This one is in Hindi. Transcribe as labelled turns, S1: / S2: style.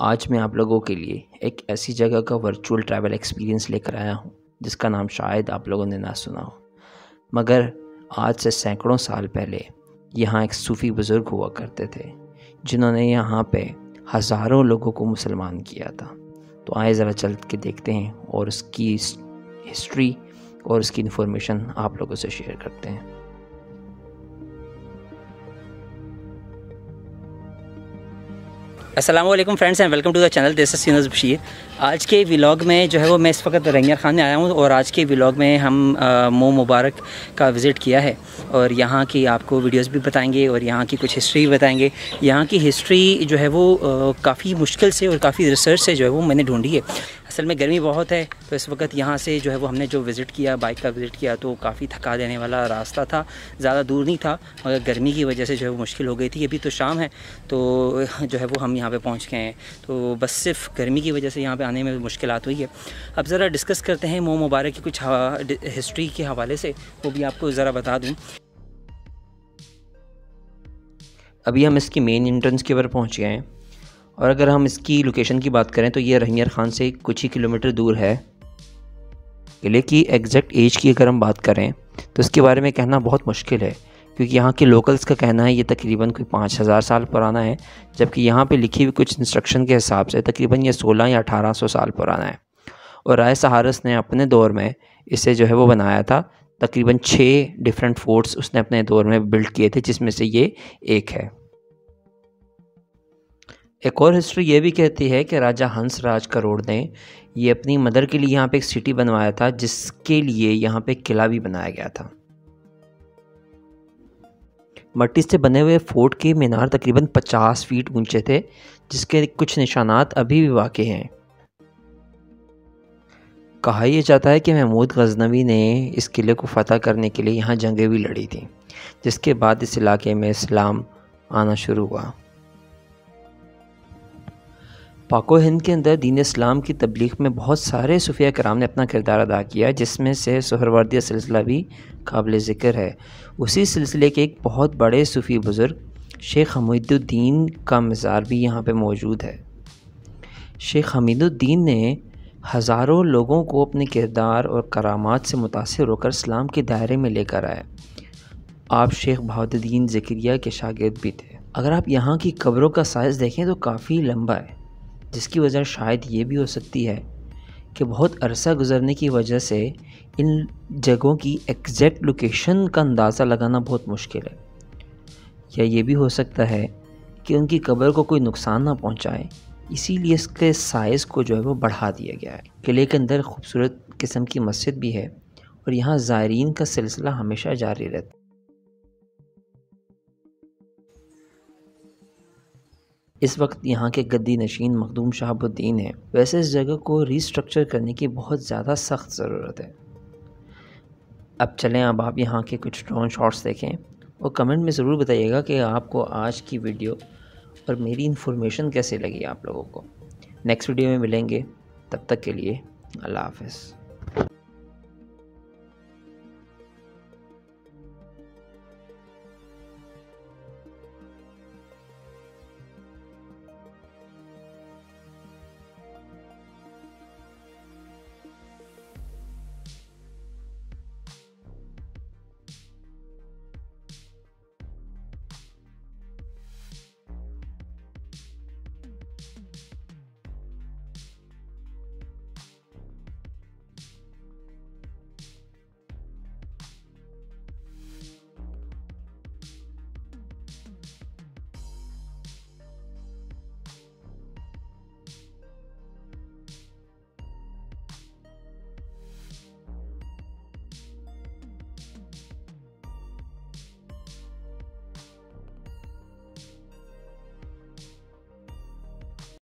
S1: आज मैं आप लोगों के लिए एक ऐसी जगह का वर्चुअल ट्रैवल एक्सपीरियंस लेकर आया हूँ जिसका नाम शायद आप लोगों ने ना सुना हो, मगर आज से सैकड़ों साल पहले यहाँ एक सूफ़ी बुज़ुर्ग हुआ करते थे जिन्होंने यहाँ पे हज़ारों लोगों को मुसलमान किया था। तो आए ज़रा चल के देखते हैं और उसकी हिस्ट्री और उसकी इन्फॉर्मेशन आप लोगों से शेयर करते हैं।
S2: अस्सलाम वालेकुम friends and welcome to the channel this is Yunus Bashir. आज के व्लॉग में जो है वो मैं इस वक्त रंगियार खान में आया हूँ और आज के व्लॉग में हम मोह मुबारक का विज़िट किया है और यहाँ की आपको वीडियोस भी बताएंगे और यहाँ की कुछ हिस्ट्री भी बताएंगे। यहाँ की हिस्ट्री जो है वो काफ़ी मुश्किल से और काफ़ी रिसर्च से जो है वो मैंने ढूंढी है। असल में गर्मी बहुत है तो इस वक्त यहाँ से जो है वो हमने जो विज़िट किया, बाइक का विज़िट किया, तो काफ़ी थका देने वाला रास्ता था। ज़्यादा दूर नहीं था मगर गर्मी की वजह से जो है वो मुश्किल हो गई थी। अभी तो शाम है तो जो है वो हम यहाँ पे पहुँच गए हैं, तो बस सिर्फ गर्मी की वजह से यहाँ पे आने में मुश्किलात हुई है। अब ज़रा डिस्कस करते हैं मोह मुबारक की कुछ हिस्ट्री के हवाले से, वो भी आपको ज़रा बता दूँ।
S1: अभी हम इसकी मेन एंट्रेंस के ऊपर पहुँच गए हैं और अगर हम इसकी लोकेशन की बात करें तो ये रंगियार खान से कुछ ही किलोमीटर दूर है। किले की एग्जैक्ट एज की अगर हम बात करें तो इसके बारे में कहना बहुत मुश्किल है, क्योंकि यहाँ के लोकल्स का कहना है ये तकरीबन कोई 5000 साल पुराना है, जबकि यहाँ पे लिखी हुई कुछ इंस्ट्रक्शन के हिसाब से तकरीबन ये 16 या 1800 साल पुराना है। और राय सहारस ने अपने दौर में इसे जो है वो बनाया था। तकरीबन 6 डिफरेंट फोर्ट्स उसने अपने दौर में बिल्ड किए थे, जिसमें से ये एक है। एक और हिस्ट्री ये भी कहती है कि राजा हंसराज करोड़ ने ये अपनी मदर के लिए यहाँ पे एक सिटी बनवाया था, जिसके लिए यहाँ पे एक किला भी बनाया गया था। मट्टी से बने हुए फोर्ट के मीनार तकरीबन 50 फीट ऊंचे थे, जिसके कुछ निशानात अभी भी वाक़ई हैं। कहा यह जाता है कि महमूद गजनवी ने इस किले को फ़तह करने के लिए यहाँ जंगें भी लड़ी थी, जिसके बाद इस इलाके में इस्लाम आना शुरू हुआ। पाको हिंद के अंदर दीन इस्लाम की तबलीग में बहुत सारे सूफिया कराम ने अपना किरदार अदा किया, जिसमें से सुहरवर्दिया सिलसिला भी काबिल ज़िक्र है। उसी सिलसिले के एक बहुत बड़े सूफ़ी बुज़ुर्ग शेख हमीदुद्दीन का मज़ार भी यहाँ पे मौजूद है। शेख हमीदुद्दीन ने हज़ारों लोगों को अपने किरदार और करामात से मुतासिर होकर इस्लाम के दायरे में लेकर आए। आप शेख बहाउद्दीन ज़करिया के शागिर्द भी थे। अगर आप यहाँ की कब्रों का साइज़ देखें तो काफ़ी लंबा है, जिसकी वजह शायद ये भी हो सकती है कि बहुत अरसा गुज़रने की वजह से इन जगहों की एग्जैक्ट लोकेशन का अंदाज़ा लगाना बहुत मुश्किल है। या ये भी हो सकता है कि उनकी कब्र को कोई नुकसान ना पहुंचाए, इसीलिए इसके साइज़ को जो है वो बढ़ा दिया गया है। किले के अंदर खूबसूरत किस्म की मस्जिद भी है और यहाँ ज़ायरीन का सिलसिला हमेशा जारी रहता है। इस वक्त यहाँ के गद्दी नशीन मखदूम शहाबुद्दीन है। वैसे इस जगह को रीस्ट्रक्चर करने की बहुत ज़्यादा सख्त ज़रूरत है। अब चलें, अब आप यहाँ के कुछ ड्रोन शॉट्स देखें और कमेंट में ज़रूर बताइएगा कि आपको आज की वीडियो और मेरी इन्फॉर्मेशन कैसे लगी आप लोगों को। नेक्स्ट वीडियो में मिलेंगे, तब तक के लिए अल्लाह हाफ़िज़।